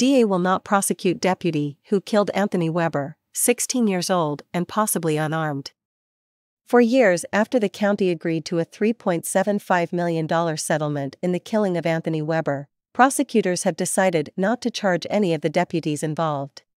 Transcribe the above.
DA will not prosecute deputy who killed Anthony Weber, 16 years old and possibly unarmed. For years after the county agreed to a $3.75 million settlement in the killing of Anthony Weber, prosecutors have decided not to charge any of the deputies involved.